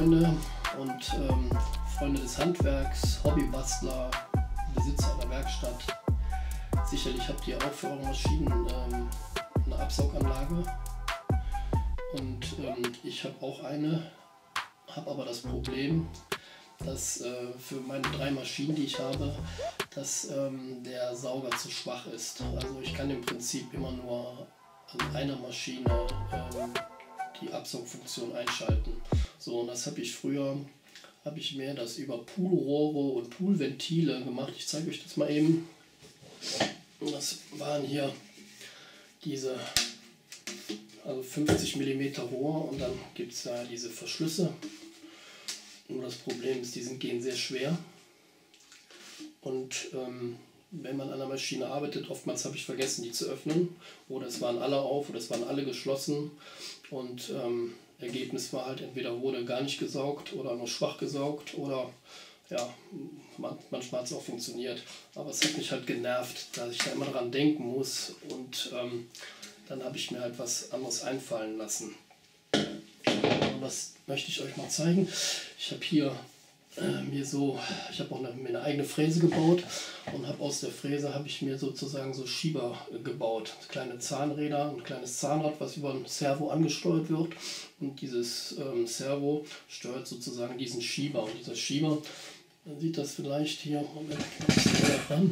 Freunde und Freunde des Handwerks, Hobbybastler, Besitzer einer Werkstatt. Sicherlich habt ihr auch für eure Maschinen eine Absauganlage und ich habe auch eine, habe aber das Problem, dass für meine 3 Maschinen, die ich habe, dass der Sauger zu schwach ist. Also ich kann im Prinzip immer nur an einer Maschine die Absaugfunktion einschalten. So, und das habe ich früher, habe ich mir das über Poolrohre und Poolventile gemacht. Ich zeige euch das mal eben. Das waren hier diese, also 50 mm Rohr, und dann gibt es da diese Verschlüsse. Nur das Problem ist, gehen sehr schwer. Und wenn man an der Maschine arbeitet, oftmals habe ich vergessen, die zu öffnen. Oder es waren alle auf oder es waren alle geschlossen. Und Ergebnis war halt, entweder wurde gar nicht gesaugt oder nur schwach gesaugt. Oder ja, manchmal hat es auch funktioniert. Aber es hat mich halt genervt, dass ich da immer dran denken muss. Und dann habe ich mir halt was anderes einfallen lassen. Und das möchte ich euch mal zeigen. Ich habe hier ich habe auch mir eine eigene Fräse gebaut und habe aus der Fräse habe ich mir sozusagen so Schieber gebaut. Kleine Zahnräder, ein kleines Zahnrad, was über ein Servo angesteuert wird, und dieses Servo steuert sozusagen diesen Schieber. Und dieser Schieber, man sieht das vielleicht hier, Moment, ran.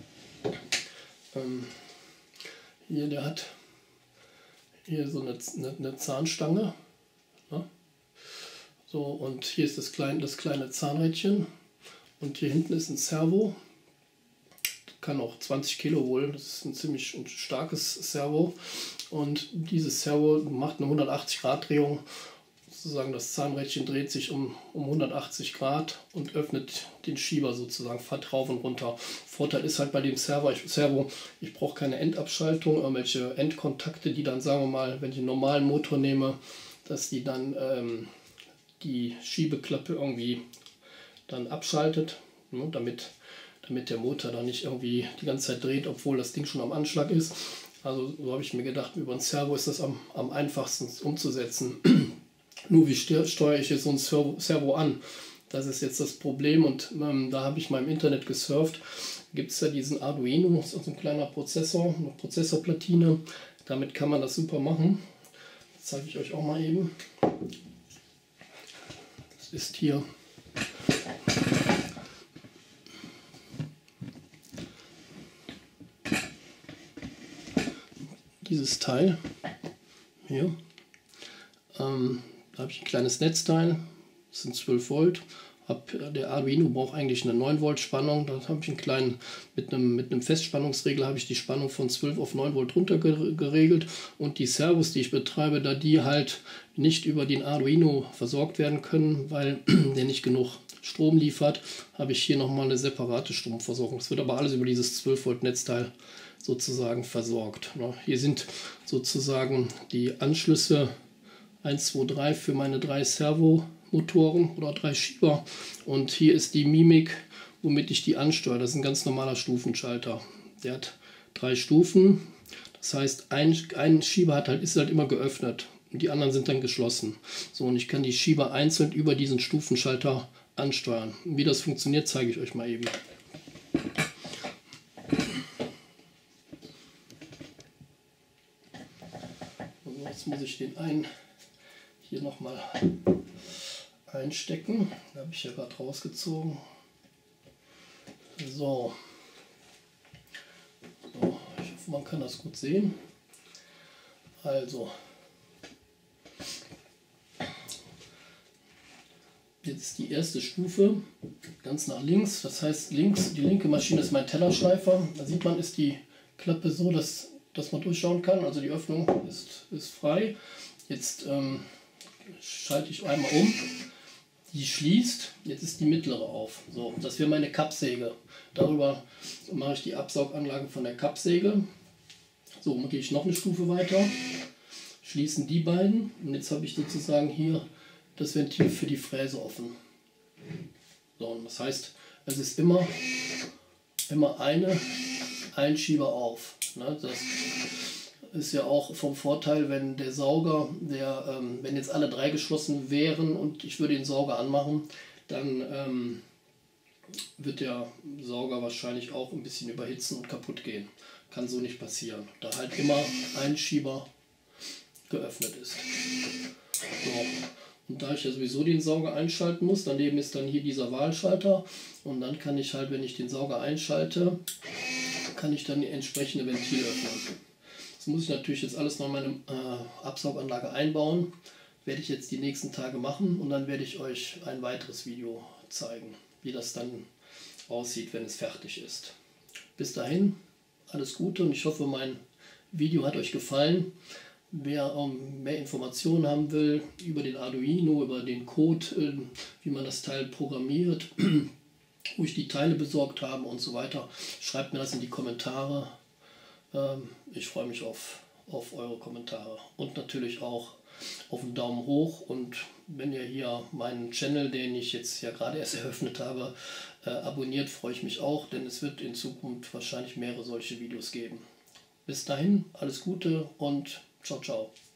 Hier, der hat hier so eine Zahnstange. Ne? So, und hier ist das kleine Zahnrädchen und hier hinten ist ein Servo, kann auch 20 Kilo wohl, das ist ein ziemlich starkes Servo, und dieses Servo macht eine 180-Grad-Drehung, sozusagen das Zahnrädchen dreht sich um 180 Grad und öffnet den Schieber sozusagen, fährt rauf und runter. Vorteil ist halt bei dem Servo, ich brauche keine Endabschaltung, irgendwelche Endkontakte, die dann, sagen wir mal, wenn ich einen normalen Motor nehme, dass die dann die Schiebeklappe irgendwie dann abschaltet, ne, damit der Motor dann nicht irgendwie die ganze Zeit dreht, obwohl das Ding schon am Anschlag ist. Also so habe ich mir gedacht, über ein Servo ist das am einfachsten umzusetzen. Nur wie steuere ich jetzt so ein Servo an? Das ist jetzt das Problem, und da habe ich mal im Internet gesurft. Gibt es ja diesen Arduino, das ist so ein kleiner Prozessor, eine Prozessorplatine. Damit kann man das super machen. Das zeige ich euch auch mal eben. Ist hier dieses Teil hier. Da habe ich ein kleines Netzteil, das sind 12 Volt. Der Arduino braucht eigentlich eine 9 Volt Spannung. Da habe ich einen kleinen, mit einem Festspannungsregler habe ich die Spannung von 12 auf 9 Volt runter geregelt, und die Servos, die ich betreibe, da die halt nicht über den Arduino versorgt werden können, weil der nicht genug Strom liefert, habe ich hier nochmal eine separate Stromversorgung. Es wird aber alles über dieses 12 Volt Netzteil sozusagen versorgt. Hier sind sozusagen die Anschlüsse 1, 2, 3 für meine 3 Servomotoren oder 3 Schieber, und hier ist die Mimik, womit ich die ansteuere. Das ist ein ganz normaler Stufenschalter. Der hat 3 Stufen, das heißt, ein Schieber ist halt immer geöffnet und die anderen sind dann geschlossen. So, und ich kann die Schieber einzeln über diesen Stufenschalter ansteuern. Wie das funktioniert, zeige ich euch mal eben. So, jetzt muss ich den einen hier nochmal einstecken. Da habe ich ja gerade rausgezogen. So, ich hoffe, man kann das gut sehen. Also, jetzt die erste Stufe, ganz nach links. Das heißt, die linke Maschine ist mein Tellerschleifer. Da sieht man, ist die Klappe so, dass man durchschauen kann. Also die Öffnung ist frei. Jetzt schalte ich einmal um. Die schließt. Jetzt ist die mittlere auf. So, das wäre meine Kappsäge. Darüber mache ich die Absauganlage von der Kappsäge. So, dann gehe ich noch eine Stufe weiter. Schließen die beiden. Und jetzt habe ich sozusagen hier das Ventil für die Fräse offen. So, und das heißt, es ist immer ein Schieber auf. Ne? ist ja auch vom Vorteil, wenn der Sauger, wenn jetzt alle 3 geschlossen wären und ich würde den Sauger anmachen, dann wird der Sauger wahrscheinlich auch ein bisschen überhitzen und kaputt gehen. Kann so nicht passieren, da halt immer ein Schieber geöffnet ist. So. Und da ich ja sowieso den Sauger einschalten muss, daneben ist dann hier dieser Wahlschalter und dann kann ich halt, wenn ich den Sauger einschalte, kann ich dann die entsprechende Ventile öffnen. Das muss ich natürlich jetzt alles noch in meine Absauganlage einbauen. Werde ich jetzt die nächsten Tage machen und dann werde ich euch ein weiteres Video zeigen, wie das dann aussieht, wenn es fertig ist. Bis dahin, alles Gute und ich hoffe, mein Video hat euch gefallen. Wer mehr Informationen haben will über den Arduino, über den Code, wie man das Teil programmiert, wo ich die Teile besorgt habe und so weiter, schreibt mir das in die Kommentare. Ich freue mich auf eure Kommentare und natürlich auch auf einen Daumen hoch. Und wenn ihr hier meinen Channel, den ich jetzt ja gerade erst eröffnet habe, abonniert, freue ich mich auch, denn es wird in Zukunft wahrscheinlich mehrere solche Videos geben. Bis dahin, alles Gute und ciao, ciao.